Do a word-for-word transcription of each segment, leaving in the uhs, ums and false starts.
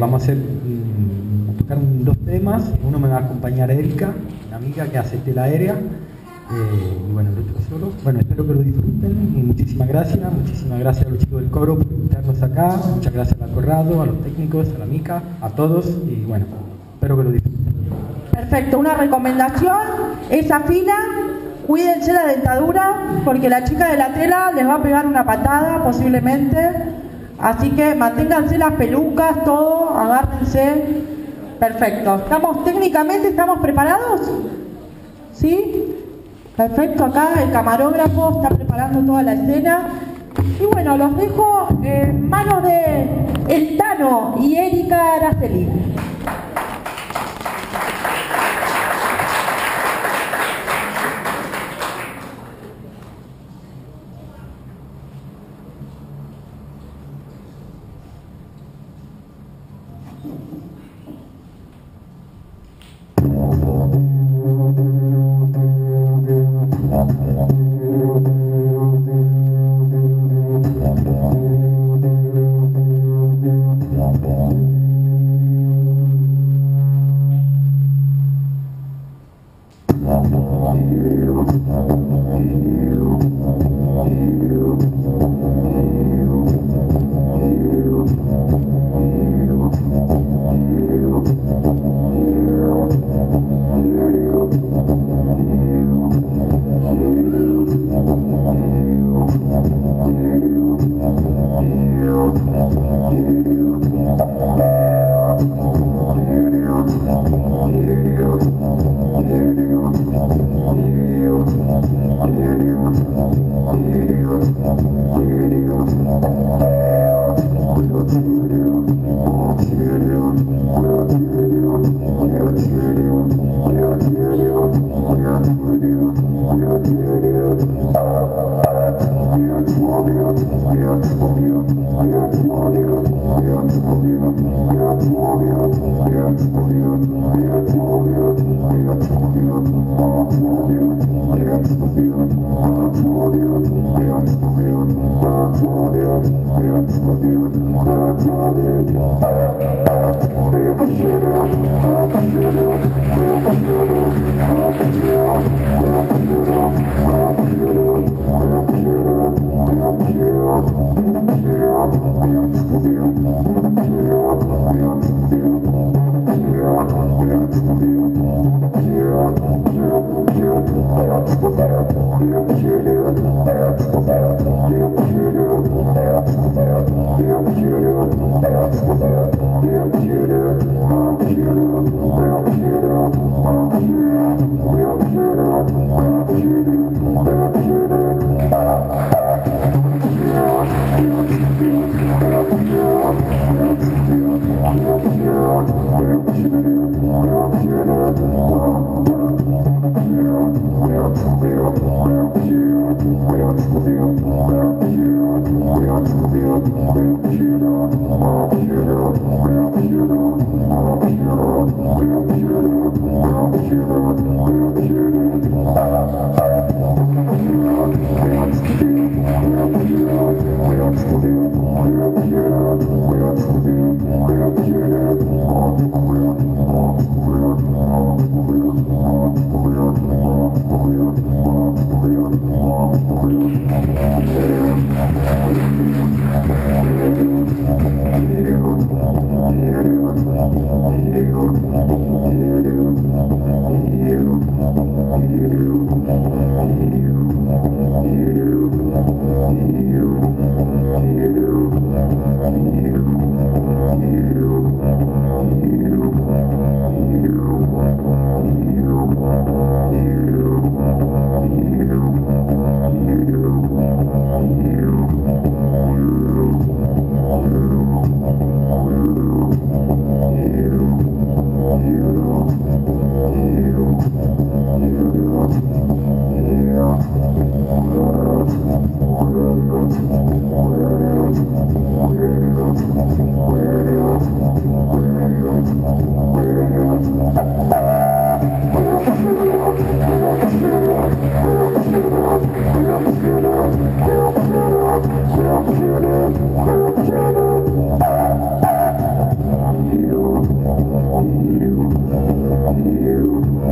Vamos a hacer um, tocar un, dos temas. Uno me va a acompañar Erika, una amiga que hace tela aérea. Eh, y bueno, el otro solo. Bueno, espero que lo disfruten y muchísimas gracias. Muchísimas gracias a los chicos del coro por invitarnos acá. Muchas gracias al Corrado, a los técnicos, a la Mica, a todos. Y bueno, espero que lo disfruten. Perfecto, una recomendación, esa fila, cuídense la dentadura porque la chica de la tela les va a pegar una patada posiblemente, así que manténganse las pelucas, todo, agárrense. Perfecto, ¿estamos técnicamente, estamos preparados? ¿Sí? Perfecto, acá el camarógrafo está preparando toda la escena. Y bueno, los dejo en manos de El Tano y Erika Araceli.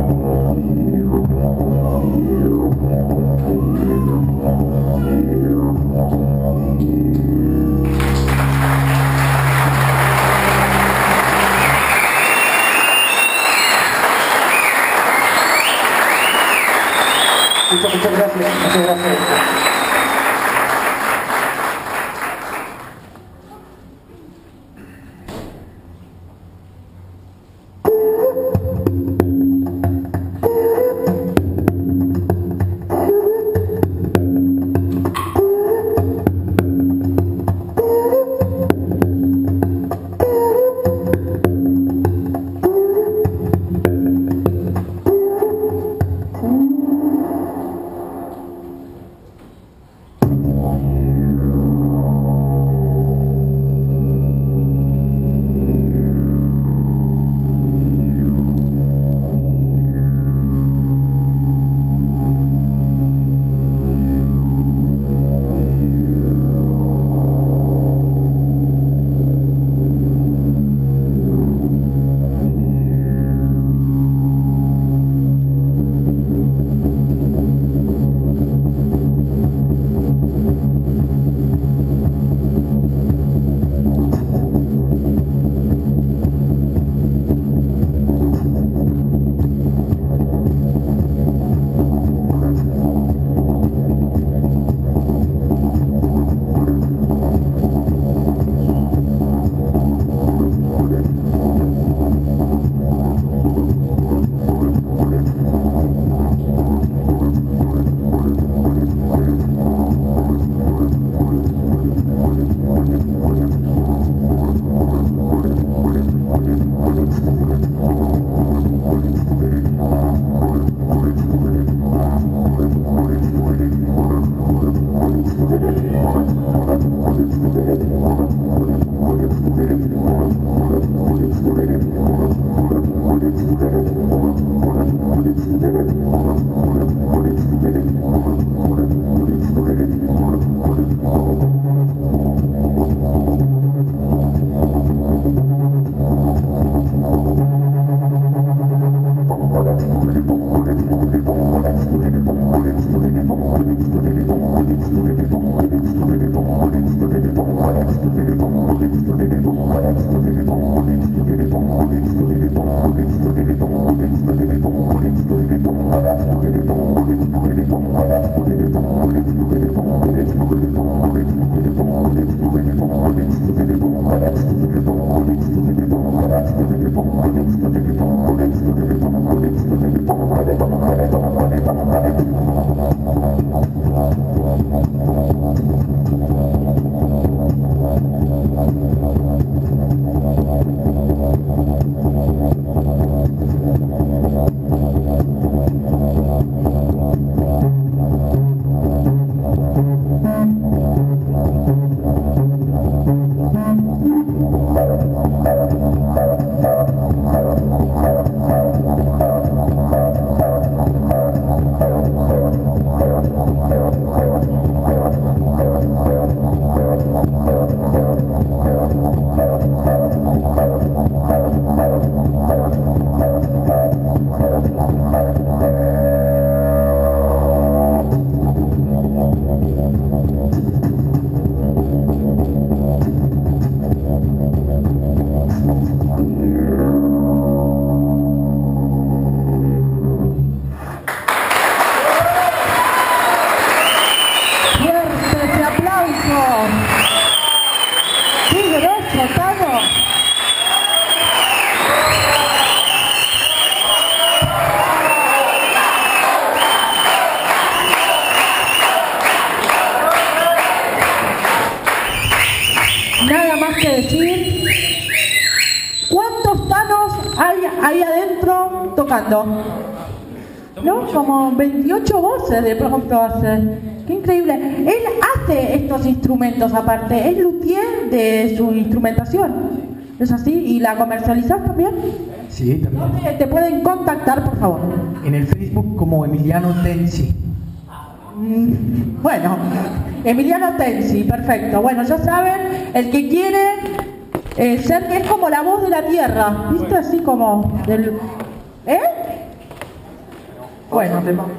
Muchas, muchas gracias, muchas gracias. Nada más que decir, ¿cuántos Thanos hay ahí adentro tocando? ¿No? Como veintiocho voces de pronto hace. ¡Qué increíble! Él hace estos instrumentos aparte, es luthier de su instrumentación. ¿Es así? ¿Y la comercializas también? Sí, también. ¿Dónde te pueden contactar, por favor? En el Facebook como Emiliano Tensi. Mm, bueno, Emiliano Tensi, perfecto. Bueno, ya saben, el que quiere eh, ser, que es como la voz de la tierra, ¿viste? Así como del... ¿Eh? Bueno. ¿Otro tema?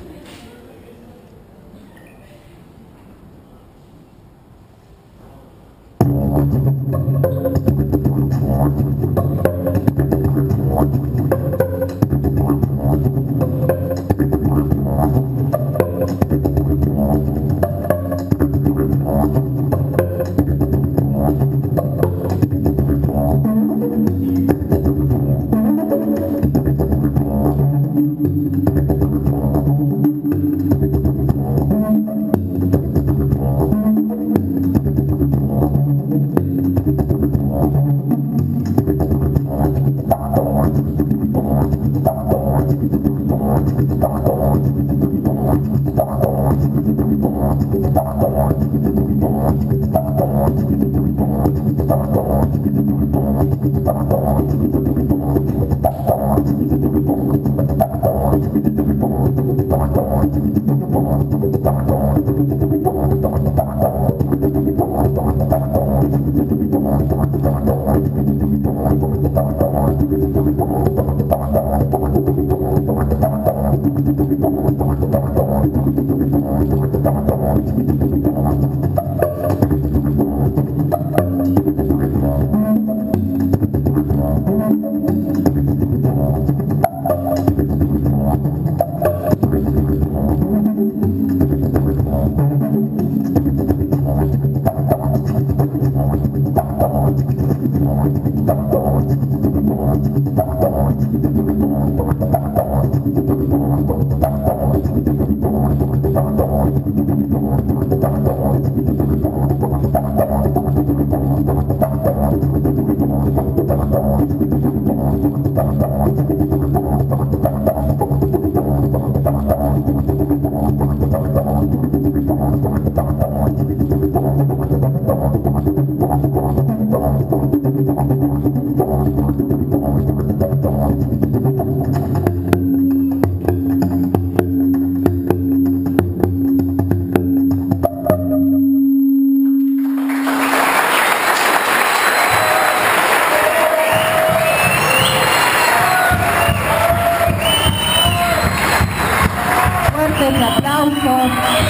Fuertes aplausos.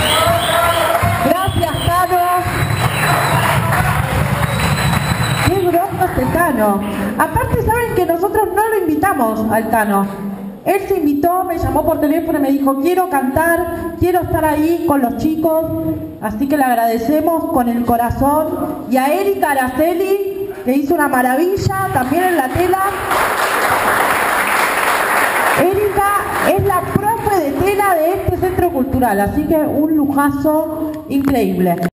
Gracias, Cano. Qué grosso este Cano. Aparte, saben que nosotros no lo invitamos al Cano. Él se invitó, me llamó por teléfono y me dijo, quiero cantar, quiero estar ahí con los chicos. Así que le agradecemos con el corazón. Y a Erika Araceli, que hizo una maravilla también en la tela. Erika es la profe de tela de este centro cultural, así que un lujazo increíble.